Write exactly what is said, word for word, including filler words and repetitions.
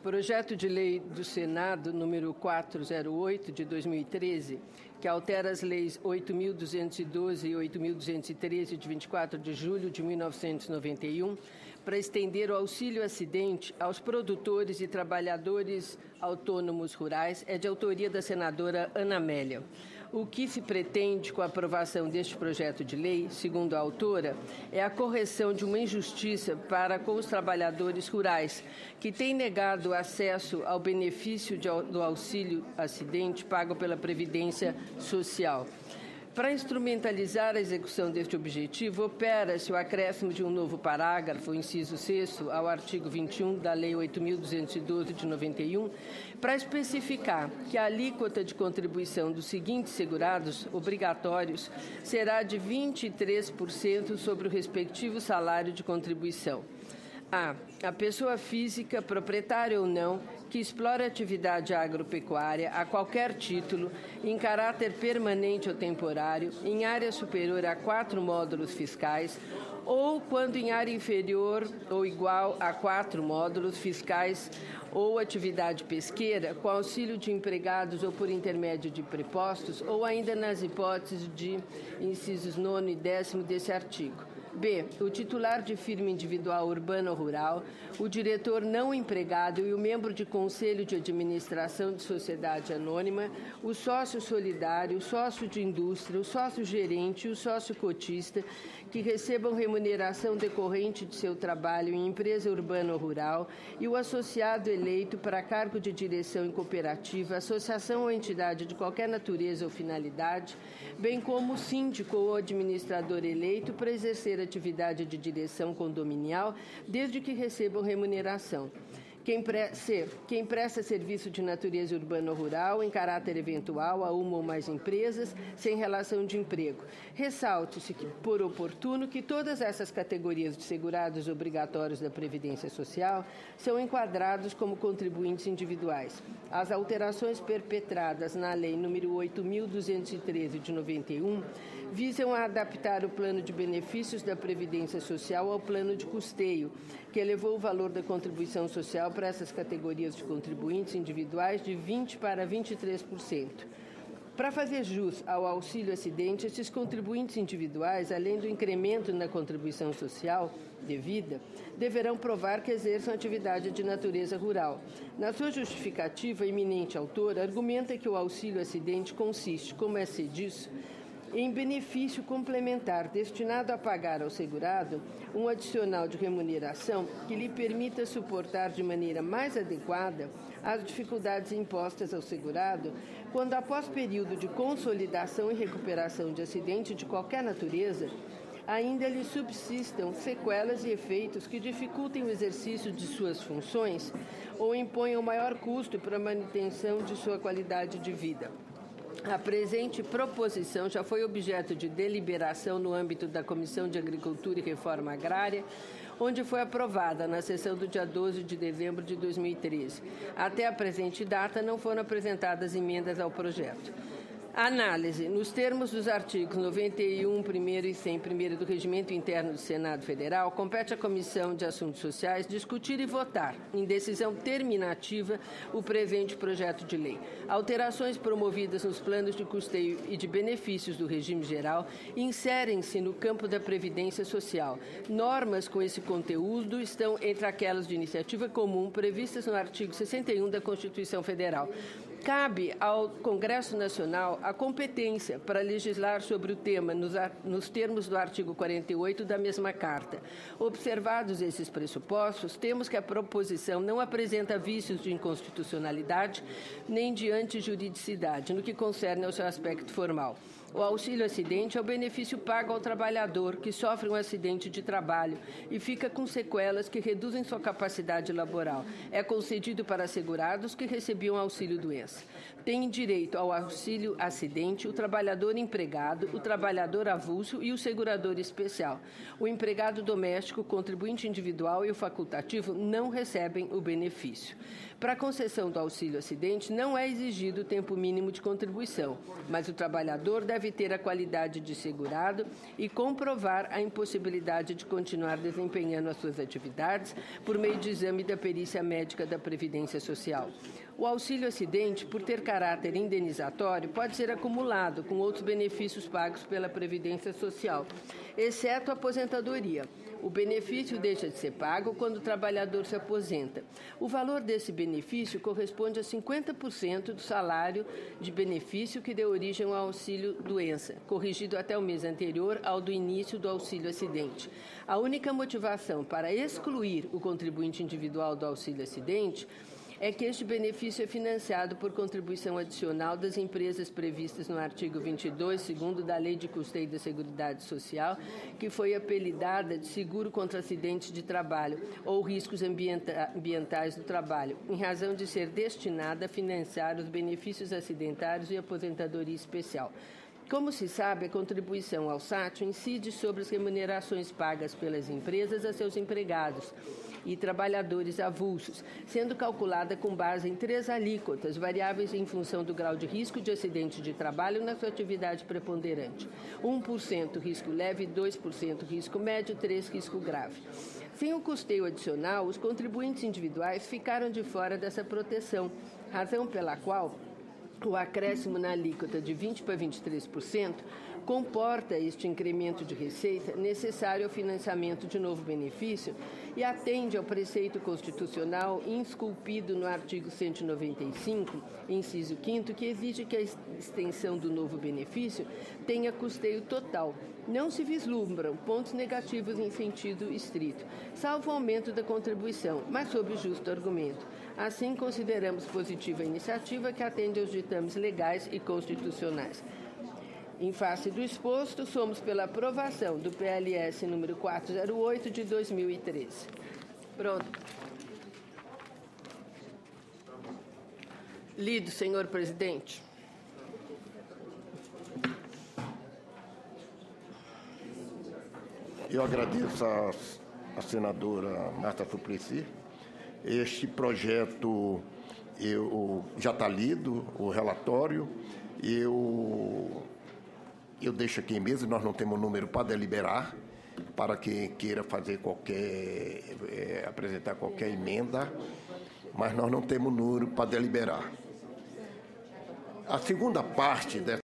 Projeto de Lei do Senado, número quatrocentos e oito, de dois mil e treze, que altera as leis oito mil duzentos e doze e oito mil duzentos e treze, de vinte e quatro de julho de mil novecentos e noventa e um, para estender o auxílio acidente aos produtores e trabalhadores autônomos rurais, é de autoria da senadora Ana Amélia. O que se pretende com a aprovação deste projeto de lei, segundo a autora, é a correção de uma injustiça para com os trabalhadores rurais, que têm negado acesso ao benefício de, do auxílio acidente pago pela Previdência Social. Para instrumentalizar a execução deste objetivo, opera-se o acréscimo de um novo parágrafo, inciso sexto, ao artigo vinte e um da Lei oito mil duzentos e doze, de noventa e um, para especificar que a alíquota de contribuição dos seguintes segurados obrigatórios será de vinte e três por cento sobre o respectivo salário de contribuição. A. A pessoa física, proprietária ou não, que explora atividade agropecuária a qualquer título, em caráter permanente ou temporário, em área superior a quatro módulos fiscais, ou quando em área inferior ou igual a quatro módulos fiscais, ou atividade pesqueira, com auxílio de empregados ou por intermédio de prepostos, ou ainda nas hipóteses de incisos nono e décimo desse artigo. B. O titular de firma individual urbana ou rural, o diretor não empregado e o membro de conselho de administração de sociedade anônima, o sócio solidário, o sócio de indústria, o sócio gerente e o sócio cotista que recebam remuneração decorrente de seu trabalho em empresa urbana ou rural e o associado eleito para cargo de direção em cooperativa, associação ou entidade de qualquer natureza ou finalidade, bem como o síndico ou administrador eleito para exercer atividade de direção condominial, desde que recebam remuneração. Quem, pre... C. Quem presta serviço de natureza urbana ou rural em caráter eventual a uma ou mais empresas sem relação de emprego. Ressalte-se, que, por oportuno, que todas essas categorias de segurados obrigatórios da Previdência Social são enquadrados como contribuintes individuais. As alterações perpetradas na Lei número oito mil duzentos e treze, de noventa e um, visam a adaptar o plano de benefícios da Previdência Social ao plano de custeio, que elevou o valor da contribuição social para essas categorias de contribuintes individuais de vinte por cento para vinte e três por cento. Para fazer jus ao auxílio acidente, esses contribuintes individuais, além do incremento na contribuição social devida, deverão provar que exerçam atividade de natureza rural. Na sua justificativa, a eminente autora argumenta que o auxílio acidente consiste, como é se diz, em benefício complementar destinado a pagar ao segurado um adicional de remuneração que lhe permita suportar de maneira mais adequada as dificuldades impostas ao segurado quando, após período de consolidação e recuperação de acidente de qualquer natureza, ainda lhe subsistam sequelas e efeitos que dificultem o exercício de suas funções ou imponham maior custo para a manutenção de sua qualidade de vida. A presente proposição já foi objeto de deliberação no âmbito da Comissão de Agricultura e Reforma Agrária, onde foi aprovada na sessão do dia doze de dezembro de dois mil e treze. Até a presente data, não foram apresentadas emendas ao projeto. Análise. Nos termos dos artigos noventa e um, primeiro e cem, primeiro do Regimento Interno do Senado Federal, compete à Comissão de Assuntos Sociais discutir e votar, em decisão terminativa, o presente projeto de lei. Alterações promovidas nos planos de custeio e de benefícios do regime geral inserem-se no campo da Previdência Social. Normas com esse conteúdo estão entre aquelas de iniciativa comum previstas no artigo sessenta e um da Constituição Federal. Cabe ao Congresso Nacional a competência para legislar sobre o tema nos, nos termos do artigo quarenta e oito da mesma Carta. Observados esses pressupostos, temos que a proposição não apresenta vícios de inconstitucionalidade nem de antijuridicidade, no que concerne ao seu aspecto formal. O auxílio acidente é o benefício pago ao trabalhador que sofre um acidente de trabalho e fica com sequelas que reduzem sua capacidade laboral. É concedido para segurados que recebiam auxílio-doença. Tem direito ao auxílio acidente o trabalhador empregado, o trabalhador avulso e o segurador especial. O empregado doméstico, o contribuinte individual e o facultativo não recebem o benefício. Para a concessão do auxílio acidente, não é exigido o tempo mínimo de contribuição, mas o trabalhador deve deve ter a qualidade de segurado e comprovar a impossibilidade de continuar desempenhando as suas atividades por meio de exame da perícia médica da Previdência Social. O auxílio-acidente, por ter caráter indenizatório, pode ser acumulado com outros benefícios pagos pela Previdência Social, exceto a aposentadoria. O benefício deixa de ser pago quando o trabalhador se aposenta. O valor desse benefício corresponde a cinquenta por cento do salário de benefício que deu origem ao auxílio-doença, corrigido até o mês anterior ao do início do auxílio-acidente. A única motivação para excluir o contribuinte individual do auxílio-acidente é que este benefício é financiado por contribuição adicional das empresas previstas no artigo vinte e dois, segundo da Lei de Custeio da Seguridade Social, que foi apelidada de seguro contra acidentes de trabalho ou riscos ambienta- ambientais do trabalho, em razão de ser destinada a financiar os benefícios acidentários e aposentadoria especial. Como se sabe, a contribuição ao SATio incide sobre as remunerações pagas pelas empresas a seus empregados e trabalhadores avulsos, sendo calculada com base em três alíquotas, variáveis em função do grau de risco de acidente de trabalho na sua atividade preponderante. um por cento risco leve, dois por cento risco médio, três por cento risco grave. Sem o custeio adicional, os contribuintes individuais ficaram de fora dessa proteção, razão pela qual o acréscimo na alíquota de vinte por cento para vinte e três por cento comporta este incremento de receita necessário ao financiamento de novo benefício e atende ao preceito constitucional esculpido no artigo cento e noventa e cinco, inciso quinto, que exige que a extensão do novo benefício tenha custeio total. Não se vislumbram pontos negativos em sentido estrito, salvo o aumento da contribuição, mas sob justo argumento. Assim, consideramos positiva a iniciativa que atende aos ditames legais e constitucionais. Em face do exposto, somos pela aprovação do P L S número quatrocentos e oito de dois mil e treze. Pronto. Lido, senhor presidente. Eu agradeço a, a senadora Marta Suplicy. Este projeto eu, já está lido, o relatório. Eu, eu deixo aqui mesmo, nós não temos número para deliberar, para quem queira fazer qualquer, é, apresentar qualquer emenda, mas nós não temos número para deliberar. A segunda parte dessa